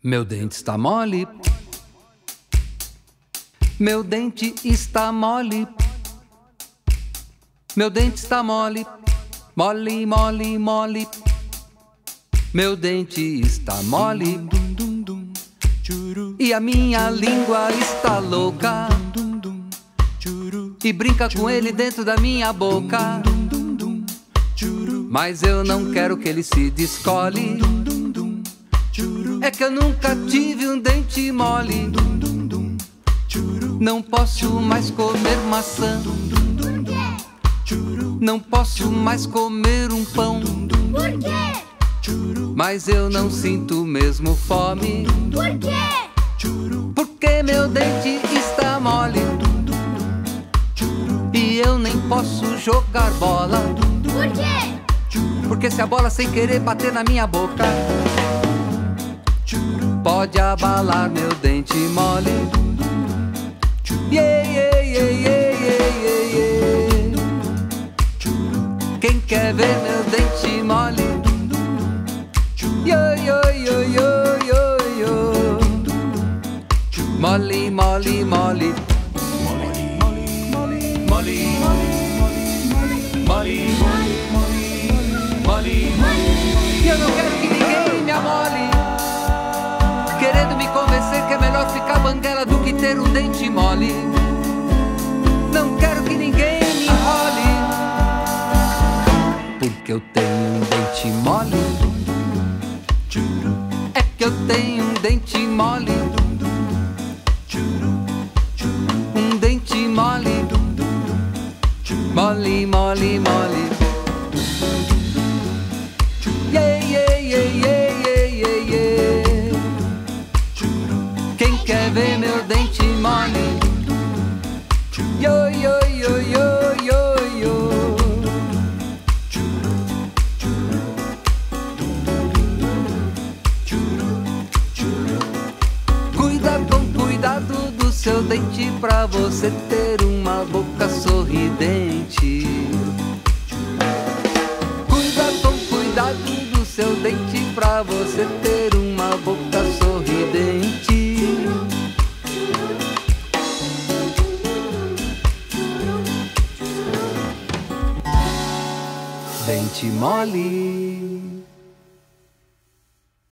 Meu dente está mole. Meu dente está mole. Meu dente está mole. Mole, mole, mole. Meu dente está mole. E a minha língua está louca e brinca com ele dentro da minha boca. Mas eu não quero que ele se descole. É que eu nunca tive um dente mole. Não posso mais comer maçã. Não posso mais comer um pão. Por quê? Mas eu não sinto mesmo fome. Por quê? Porque meu dente está mole e eu nem posso jogar bola. Por quê? Porque se a bola sem querer bater na minha boca, pode abalar meu dente mole. Yeah, yeah, yeah, yeah, yeah, yeah. Quem quer ver meu dente mole? Yo, yo, yo, yo, yo, yo. Mole, mole, mole. E eu não quero que ninguém me amole, querendo me convencer que é melhor ficar banguela do que ter um dente mole. Não quero que ninguém me enrole, porque eu tenho um dente mole. É que eu tenho um dente mole. Um dente mole. Mole, mole, mole. Yeah, yeah, yeah, yeah, yeah, yeah, yeah. Quem quer ver meu dente mole? Yo, yo, yo, yo, yo, yo. Cuida com cuidado do seu dente pra você ter uma boca sorridente. Cuida com cuidado do seu dente pra você ter uma boca sorridente. Dente mole.